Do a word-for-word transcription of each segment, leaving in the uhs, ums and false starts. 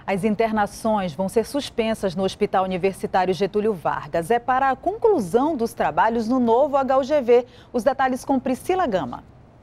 As internações vão ser suspensas no Hospital Universitário Getúlio Vargas. É para a conclusão dos trabalhos no novo H U G V. Os detalhes com Priscila Gama.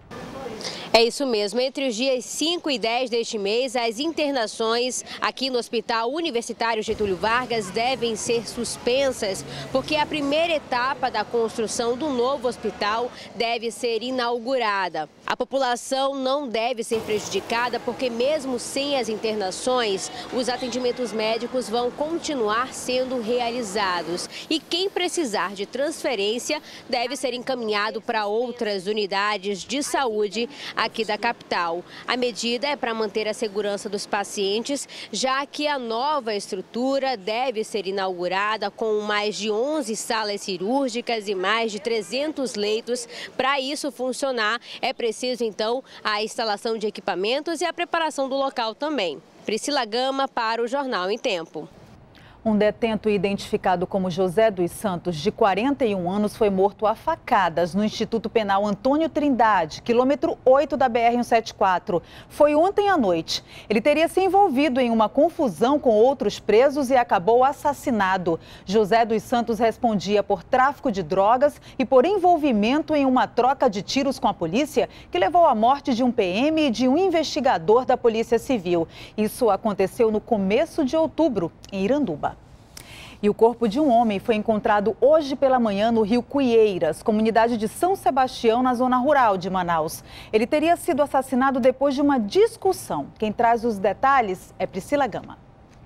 É isso mesmo, entre os dias cinco e dez deste mês, as internações aqui no Hospital Universitário Getúlio Vargas devem ser suspensas, porque a primeira etapa da construção do novo hospital deve ser inaugurada. A população não deve ser prejudicada, porque mesmo sem as internações, os atendimentos médicos vão continuar sendo realizados. E quem precisar de transferência deve ser encaminhado para outras unidades de saúde aqui da capital. A medida é para manter a segurança dos pacientes, já que a nova estrutura deve ser inaugurada com mais de onze salas cirúrgicas e mais de trezentos leitos. Para isso funcionar, é preciso então a instalação de equipamentos e a preparação do local também. Priscila Gama para o Jornal em Tempo. Um detento identificado como José dos Santos, de quarenta e um anos, foi morto a facadas no Instituto Penal Antônio Trindade, quilômetro oito da B R cento e setenta e quatro. Foi ontem à noite. Ele teria se envolvido em uma confusão com outros presos e acabou assassinado. José dos Santos respondia por tráfico de drogas e por envolvimento em uma troca de tiros com a polícia, que levou à morte de um P M e de um investigador da Polícia Civil. Isso aconteceu no começo de outubro, em Iranduba. E o corpo de um homem foi encontrado hoje pela manhã no Rio Cuieiras, comunidade de São Sebastião, na zona rural de Manaus. Ele teria sido assassinado depois de uma discussão. Quem traz os detalhes é Priscila Gama.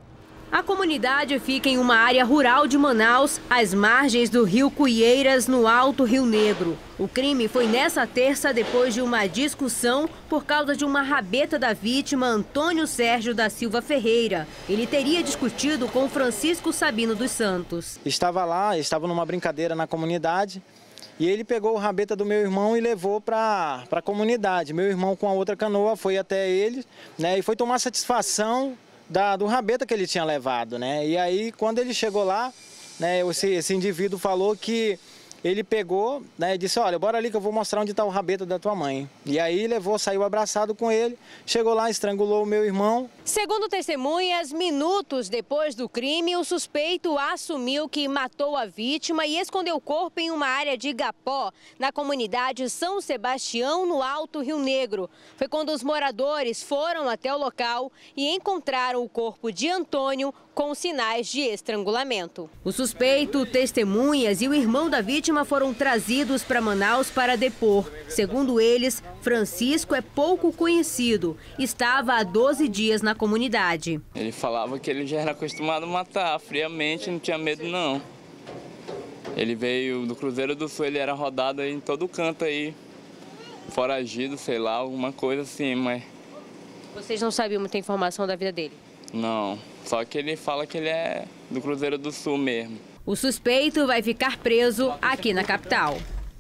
A comunidade fica em uma área rural de Manaus, às margens do Rio Cuieiras, no Alto Rio Negro. O crime foi nessa terça depois de uma discussão por causa de uma rabeta da vítima, Antônio Sérgio da Silva Ferreira. Ele teria discutido com Francisco Sabino dos Santos. Estava lá, estava numa brincadeira na comunidade e ele pegou o rabeta do meu irmão e levou para a comunidade. Meu irmão, com a outra canoa, foi até ele, né, e foi tomar satisfação Da, do rabeta que ele tinha levado, né? E aí, quando ele chegou lá, né, esse, esse indivíduo falou que ele pegou, né, e disse, olha, bora ali que eu vou mostrar onde está o rabeta da tua mãe. E aí levou, saiu abraçado com ele, chegou lá, estrangulou o meu irmão. Segundo testemunhas, minutos depois do crime, o suspeito assumiu que matou a vítima e escondeu o corpo em uma área de Igapó, na comunidade São Sebastião, no Alto Rio Negro. Foi quando os moradores foram até o local e encontraram o corpo de Antônio com sinais de estrangulamento. O suspeito, testemunhas e o irmão da vítima foram trazidos para Manaus para depor. Segundo eles, Francisco é pouco conhecido. Estava há doze dias na comunidade. Ele falava que ele já era acostumado a matar friamente, não tinha medo não. Ele veio do Cruzeiro do Sul, ele era rodado aí em todo canto aí, foragido, sei lá, alguma coisa assim, mas... Vocês não sabiam muita informação da vida dele? Não, só que ele fala que ele é do Cruzeiro do Sul mesmo. O suspeito vai ficar preso aqui na capital.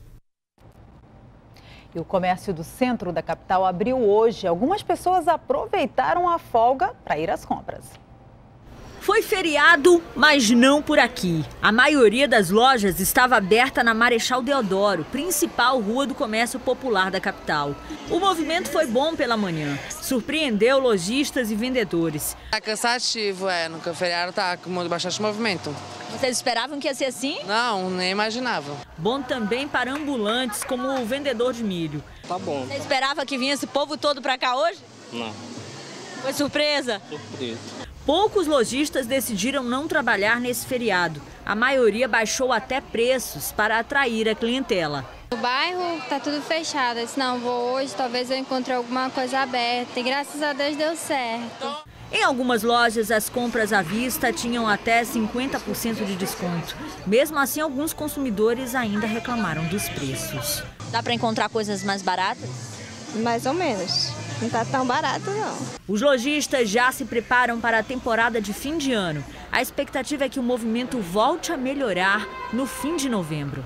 E o comércio do centro da capital abriu hoje. Algumas pessoas aproveitaram a folga para ir às compras. Foi feriado, mas não por aqui. A maioria das lojas estava aberta na Marechal Deodoro, principal rua do comércio popular da capital. O movimento foi bom pela manhã, surpreendeu lojistas e vendedores. Tá cansativo, é, no feriado tá com bastante movimento. Vocês esperavam que ia ser assim? Não, nem imaginava. Bom também para ambulantes, como o vendedor de milho. Tá bom. Você esperava que vinha esse povo todo para cá hoje? Não. Foi surpresa? Surpresa. Poucos lojistas decidiram não trabalhar nesse feriado. A maioria baixou até preços para atrair a clientela. O bairro tá tudo fechado, eu disse, não, vou hoje, talvez eu encontre alguma coisa aberta. E graças a Deus deu certo. Em algumas lojas, as compras à vista tinham até cinquenta por cento de desconto. Mesmo assim, alguns consumidores ainda reclamaram dos preços. Dá para encontrar coisas mais baratas? Mais ou menos. Não tá tão barato, não. Os lojistas já se preparam para a temporada de fim de ano. A expectativa é que o movimento volte a melhorar no fim de novembro.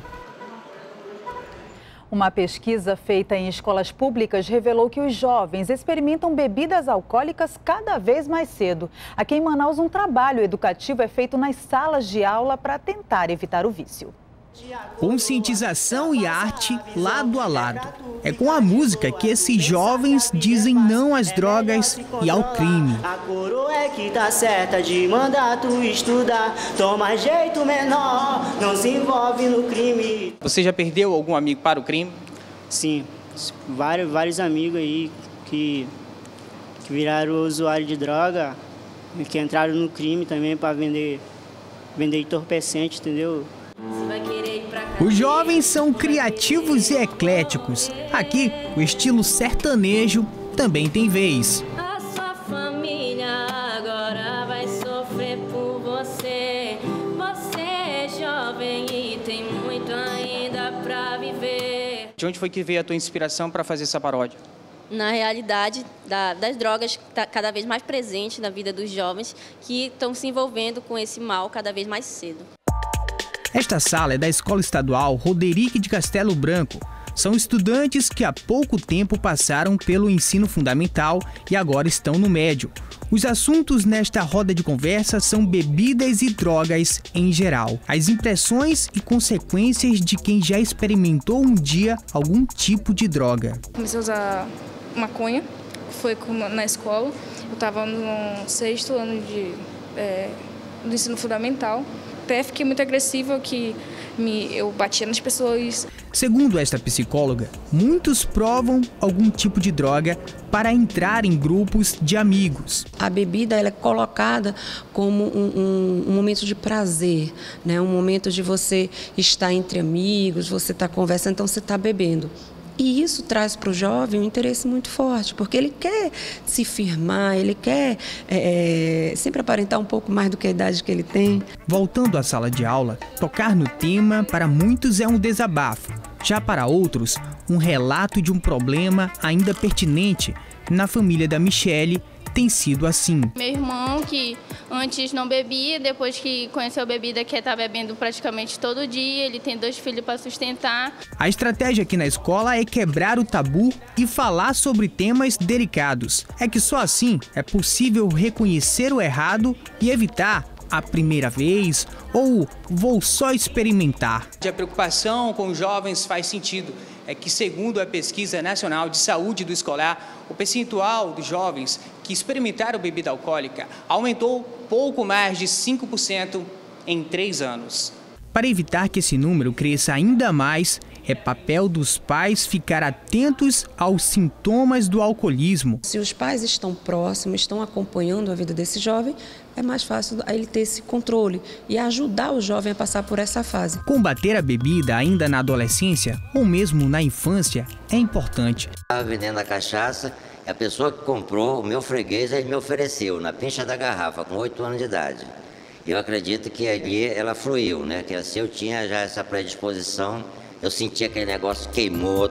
Uma pesquisa feita em escolas públicas revelou que os jovens experimentam bebidas alcoólicas cada vez mais cedo. Aqui em Manaus, um trabalho educativo é feito nas salas de aula para tentar evitar o vício. Conscientização e arte lado a lado. É com a música que esses jovens dizem não às drogas e ao crime. A coroa é que tá certa de mandar tu estudar. Toma jeito menor, não se envolve no crime. Você já perdeu algum amigo para o crime? Sim, vários, vários amigos aí que, que viraram usuário de droga, que entraram no crime também para vender, vender entorpecente, entendeu? Os jovens são criativos e ecléticos. Aqui, o estilo sertanejo também tem vez. A sua família agora vai sofrer por você. Você é jovem e tem muito ainda pra viver. De onde foi que veio a tua inspiração para fazer essa paródia? Na realidade da, das drogas que está cada vez mais presente na vida dos jovens que estão se envolvendo com esse mal cada vez mais cedo. Esta sala é da Escola Estadual Roderick de Castelo Branco. São estudantes que há pouco tempo passaram pelo ensino fundamental e agora estão no médio. Os assuntos nesta roda de conversa são bebidas e drogas em geral. As impressões e consequências de quem já experimentou um dia algum tipo de droga. Comecei a usar maconha, foi na escola. Eu estava no sexto ano de, é, do ensino fundamental. Até fiquei muito agressiva, que me, eu batia nas pessoas. Segundo esta psicóloga, muitos provam algum tipo de droga para entrar em grupos de amigos. A bebida ela é colocada como um, um, um momento de prazer, né? Um momento de você estar entre amigos, você está conversando, então você está bebendo. E isso traz para o jovem um interesse muito forte, porque ele quer se firmar, ele quer é, sempre aparentar um pouco mais do que a idade que ele tem. Voltando à sala de aula, tocar no tema para muitos é um desabafo. Já para outros, um relato de um problema ainda pertinente. Na família da Michele, tem sido assim. Meu irmão, que antes não bebia, depois que conheceu bebida, que está bebendo praticamente todo dia, ele tem dois filhos para sustentar. A estratégia aqui na escola é quebrar o tabu e falar sobre temas delicados. É que só assim é possível reconhecer o errado e evitar a primeira vez ou vou só experimentar. A preocupação com os jovens faz sentido. É que, segundo a Pesquisa Nacional de Saúde do Escolar, o percentual dos jovens que experimentaram bebida alcoólica aumentou pouco mais de cinco por cento em três anos. Para evitar que esse número cresça ainda mais, é papel dos pais ficar atentos aos sintomas do alcoolismo. Se os pais estão próximos, estão acompanhando a vida desse jovem, é mais fácil ele ter esse controle e ajudar o jovem a passar por essa fase. Combater a bebida ainda na adolescência ou mesmo na infância é importante. Estava vendendo a cachaça, a pessoa que comprou, o meu freguês, ele me ofereceu na pincha da garrafa, com oito anos de idade. Eu acredito que ali ela fluiu, né? Que assim eu tinha já essa predisposição, eu senti aquele negócio queimou.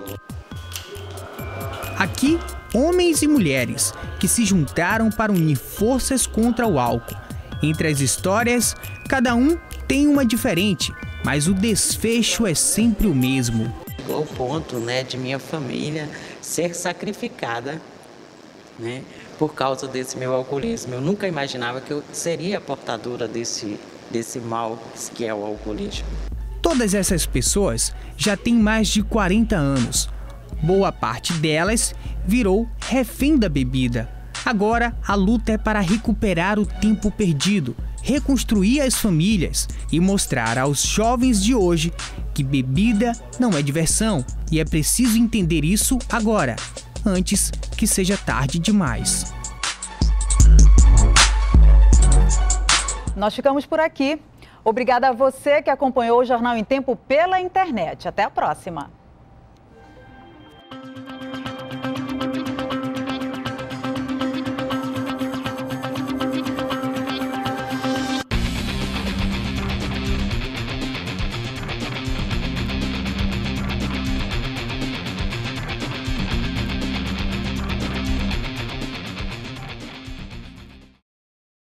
Aqui, homens e mulheres que se juntaram para unir forças contra o álcool. Entre as histórias, cada um tem uma diferente, mas o desfecho é sempre o mesmo. Chegou ao ponto, né, de minha família ser sacrificada, né, por causa desse meu alcoolismo. Eu nunca imaginava que eu seria portadora desse, desse mal que é o alcoolismo. Todas essas pessoas já têm mais de quarenta anos. Boa parte delas virou refém da bebida. Agora, a luta é para recuperar o tempo perdido, reconstruir as famílias e mostrar aos jovens de hoje que bebida não é diversão e é preciso entender isso agora, antes que seja tarde demais. Nós ficamos por aqui. Obrigada a você que acompanhou o Jornal em Tempo pela internet. Até a próxima.